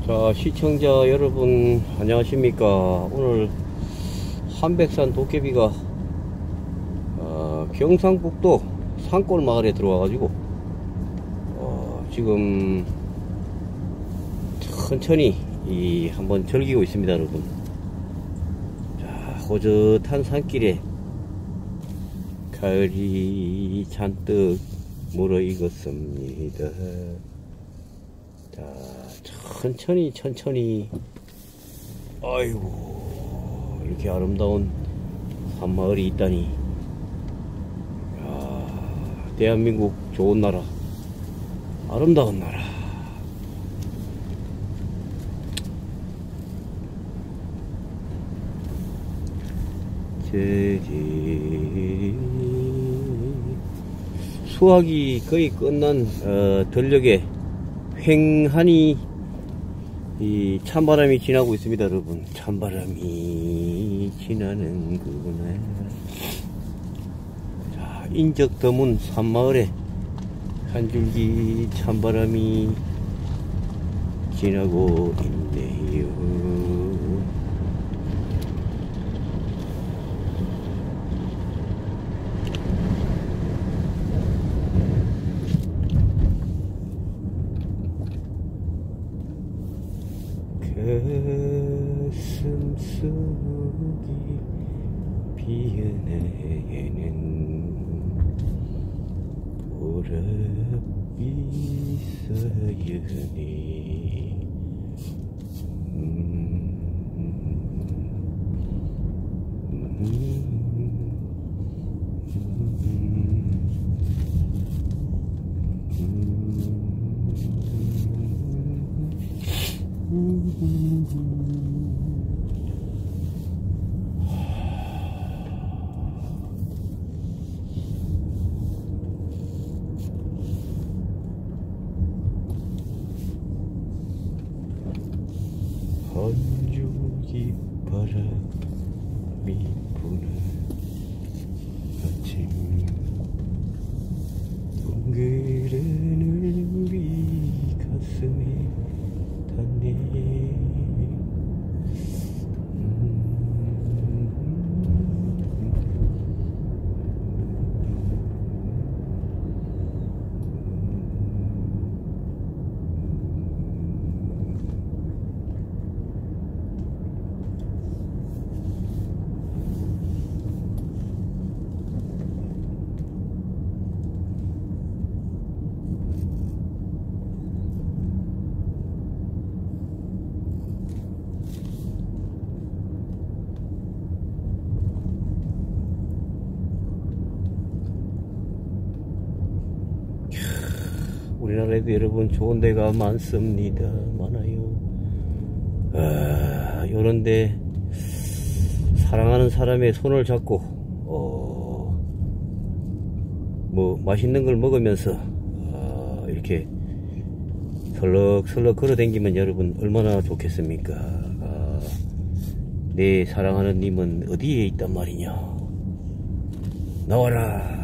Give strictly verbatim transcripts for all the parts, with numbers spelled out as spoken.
자, 시청자 여러분 안녕하십니까. 오늘 한백산 도깨비가 어, 경상북도 산골 마을에 들어와 가지고 어, 지금 천천히 이 한번 즐기고 있습니다 여러분. 자, 호젓한 산길에 가을이 잔뜩 물어익었습니다. 자, 천천히 천천히, 아이고, 이렇게 아름다운 산마을이 있다니. 야, 대한민국 좋은 나라, 아름다운 나라. 저기 수확이 거의 끝난 어, 들녘에 횡하니 이 찬바람이 지나고 있습니다 여러분. 찬바람이 지나는구나. 자, 인적 드문 산마을에 한 줄기 찬바람이 지나고 있네요. 가슴 속이 비은 해에는 보랏빛 사연이 음, 음, 음, 한 줄기 바람이 부는 아침 둥그레는 우리 가슴에 닿네. 우리나라에도 여러분 좋은 데가 많습니다. 많아요. 아, 요런데 사랑하는 사람의 손을 잡고 어, 뭐 맛있는 걸 먹으면서 어, 이렇게 설럭설럭 걸어 다니면 여러분 얼마나 좋겠습니까. 아, 내 사랑하는 님은 어디에 있단 말이냐. 나와라.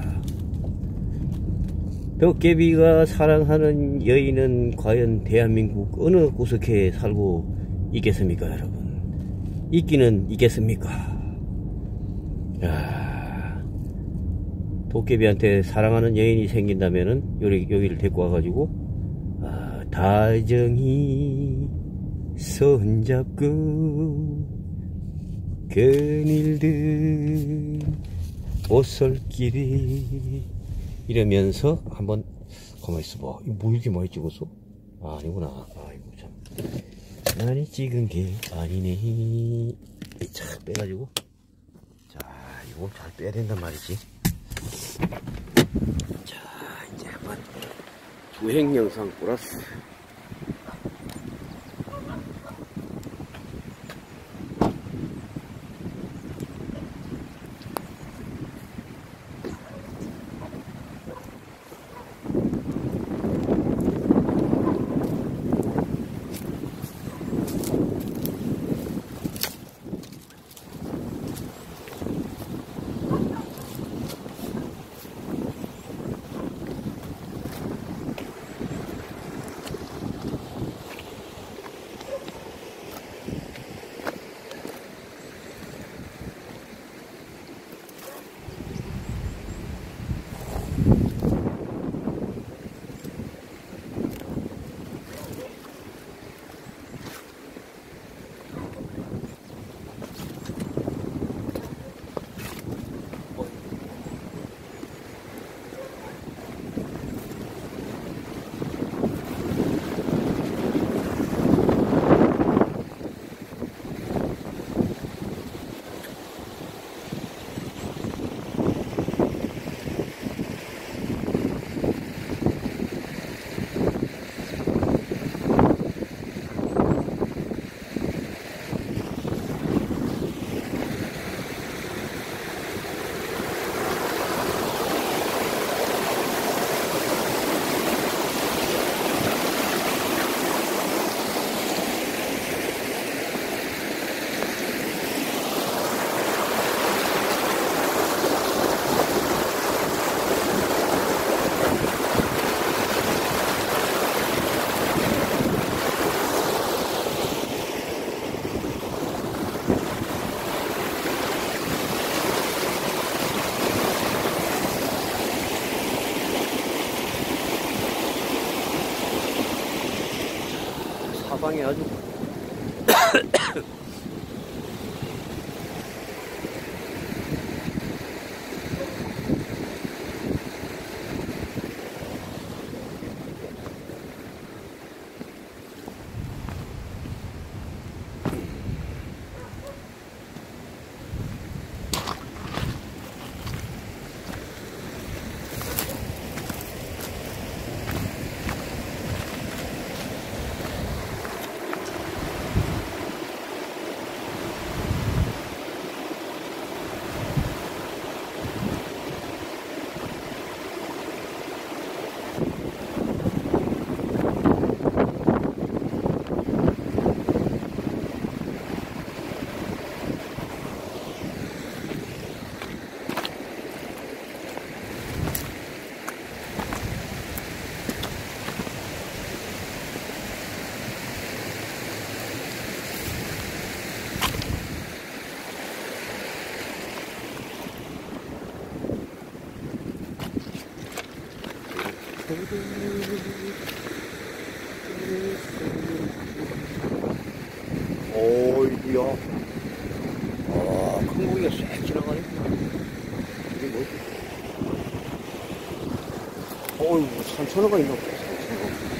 도깨비가 사랑하는 여인은 과연 대한민국 어느 구석에 살고 있겠습니까 여러분. 있기는 있겠습니까. 야, 도깨비한테 사랑하는 여인이 생긴다면은 여기, 여기를 데리고 와가지고 아, 다정히 손잡고 그늘든 오솔길이 이러면서 한번 가만히 있어봐. 이거 뭐 이렇게 많이 찍었어? 아, 아니구나. 아이고 참, 많이 찍은 게 아니네. 자, 빼가지고, 자, 이거 잘 빼야 된단 말이지. 자, 이제 한번 주행 영상 플러스. 땅이 아주 어이구야. 아, 큰 고기가 싹 지나가네. 이게 뭐지? 어이구, 삼천어가 있나 보다, 삼천어.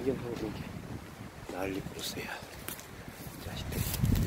구경하고 이게 난리 부르세요. 자식들이.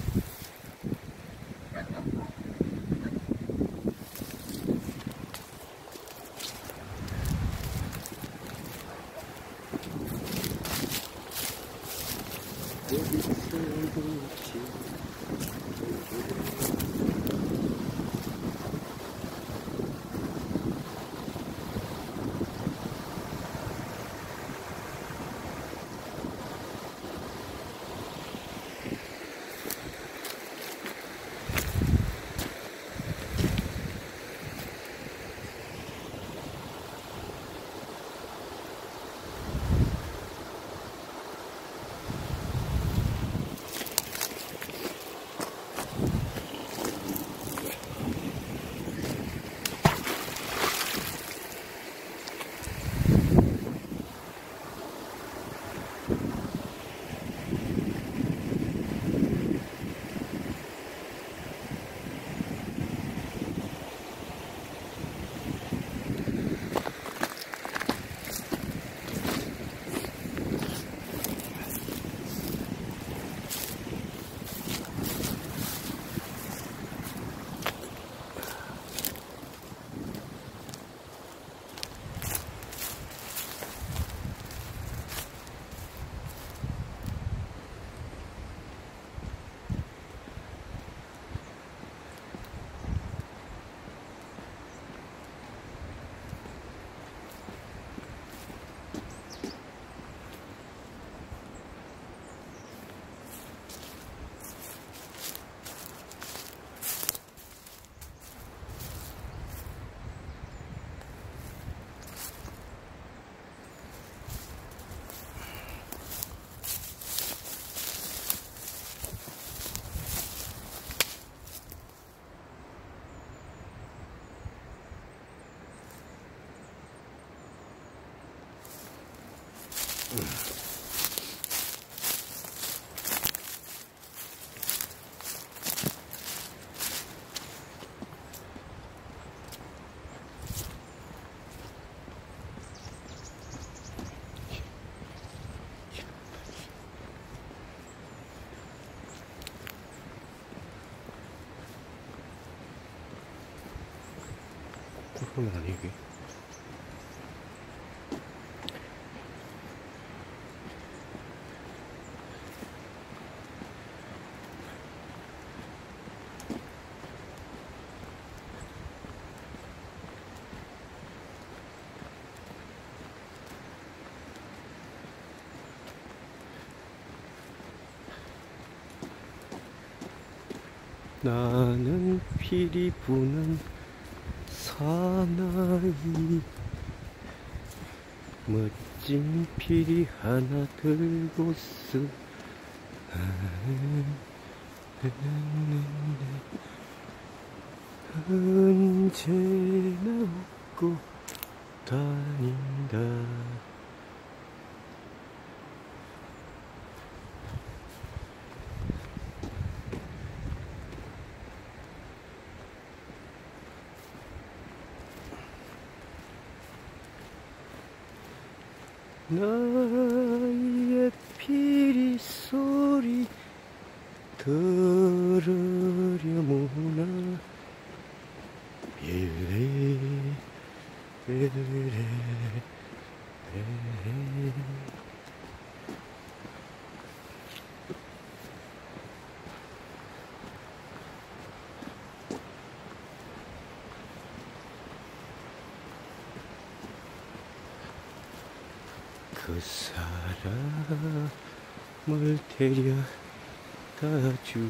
그러면 아니 이게 나는 피리 부는 사나이 멋진 피리 하나 들고서 언제나 웃고 다닌다. 나의 피리 소리 들으려무나 일레 일레 그 사람을 데려다 주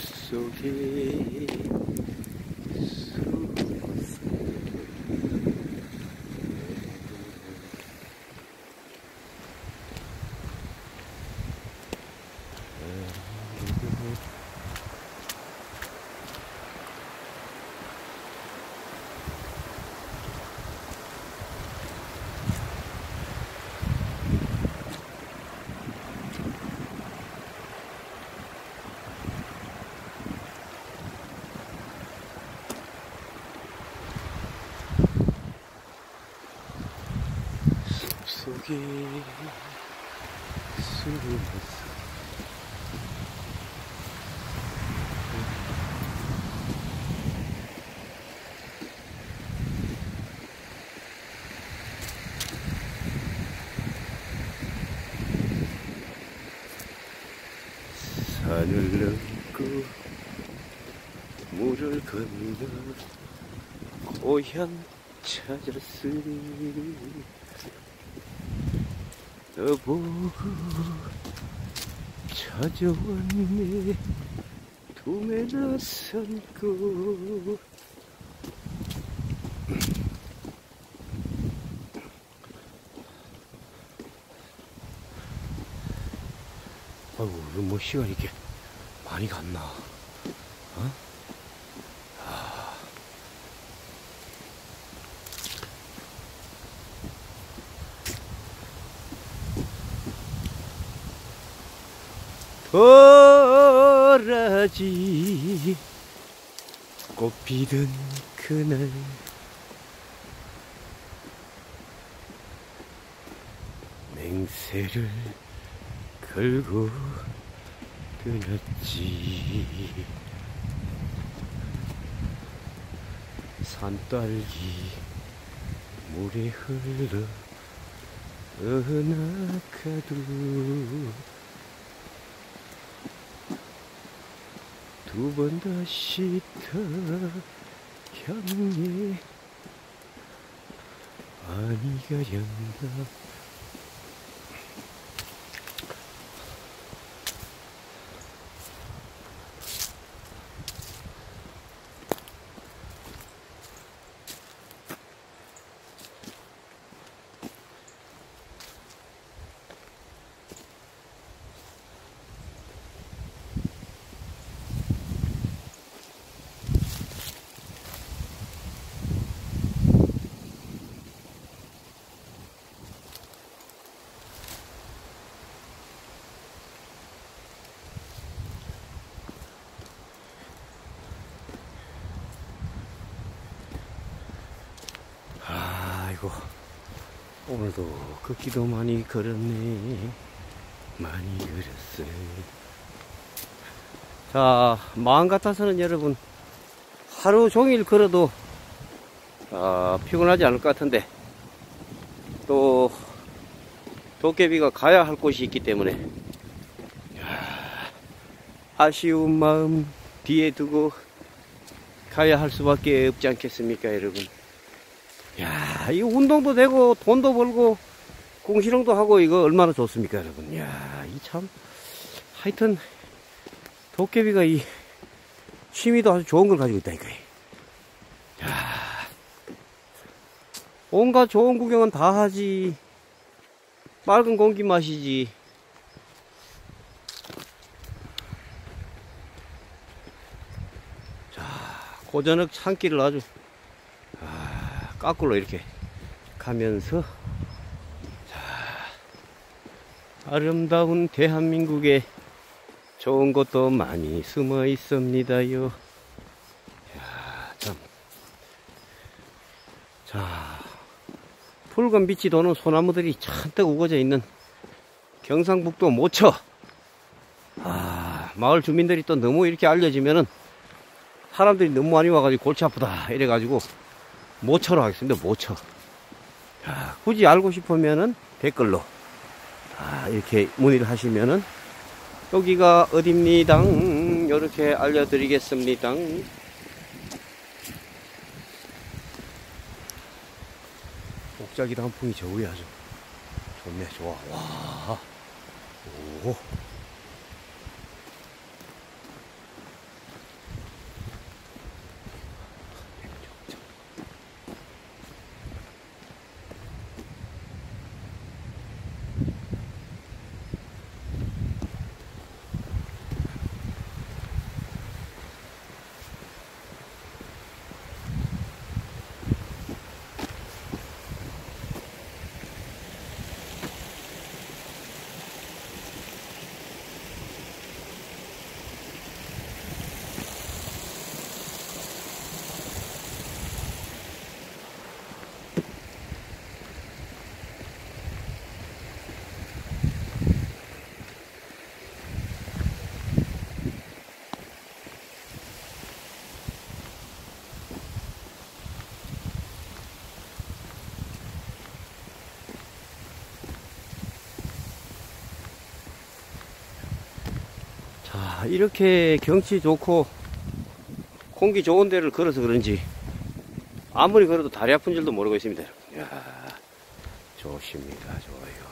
숲속에 속에 숨어서 산을 넘고 물을 건너 고향 찾았으니 너보고 찾아왔네 두메 낯선 곳 아이고 뭐 시간이 이렇게 많이 갔나 어? 도라지 꽃 피던 그날 맹세를 걸고 떠났지 산딸기 물에 흘러 떠나가도 두 번 다시 향해 아니가 연다 아이고 오늘도 걷기도 많이 걸었네 많이 걸었어 자 마음 같아서는 여러분 하루 종일 걸어도 아, 피곤하지 않을 것 같은데 또 도깨비가 가야 할 곳이 있기 때문에 야, 아쉬운 마음 뒤에 두고 가야 할 수밖에 없지 않겠습니까 여러분. 야, 이 운동도 되고 돈도 벌고 궁시렁도 하고 이거 얼마나 좋습니까 여러분. 야, 이 참 하여튼 도깨비가 이 취미도 아주 좋은 걸 가지고 있다 이거야. 야, 온갖 좋은 구경은 다 하지. 맑은 공기 마시지. 자, 고저녁 산길을 아주 아, 까꿀로 이렇게 가면서 자, 아름다운 대한민국에 좋은 것도 많이 숨어 있습니다요. 야, 참. 자, 붉은 빛이 도는 소나무들이 잔뜩 우거져 있는 경상북도 모처. 아, 마을 주민들이 또 너무 이렇게 알려지면은 사람들이 너무 많이 와가지고 골치 아프다 이래가지고 모처로 하겠습니다. 모처. 자, 굳이 알고 싶으면은 댓글로 아, 이렇게 문의를 하시면은 여기가 어딥니다 이렇게 알려드리겠습니다. 옥자기 단풍이 저 위에 아주 좋네. 좋아. 와. 오. 야, 이렇게 경치 좋고 공기 좋은 데를 걸어서 그런지 아무리 걸어도 다리 아픈 줄도 모르고 있습니다. 야, 좋습니다. 좋아요.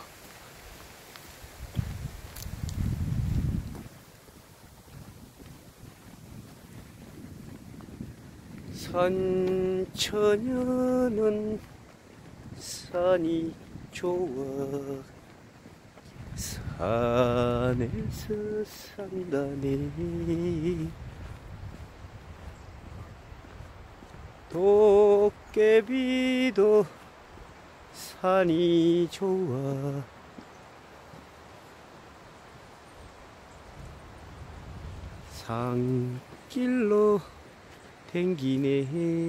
산천연은 산이 좋아 산에서 산다네 도깨비도 산이 좋아 산길로 댕기네.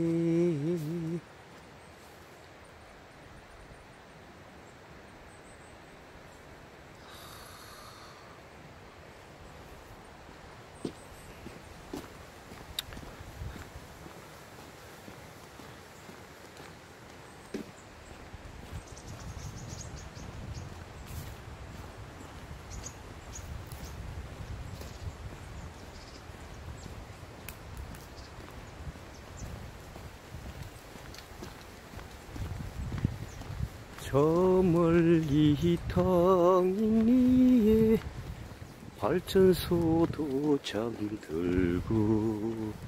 저 멀리 덩이에 발전소도 잠들고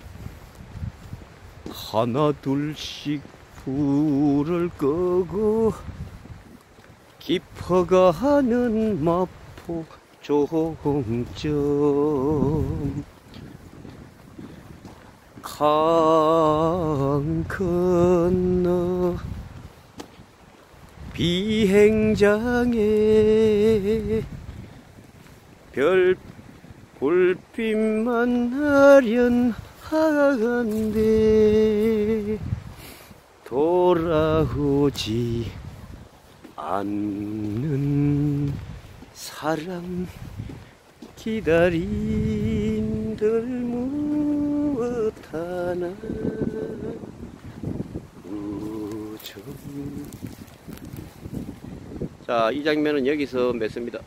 하나 둘씩 불을 끄고 깊어가는 마포 종점 강 건너 비행장에 별 불빛만 아련한데 돌아오지 않는 사랑 기다린들 무엇하나 우정. 자, 이 장면은 여기서 맺습니다.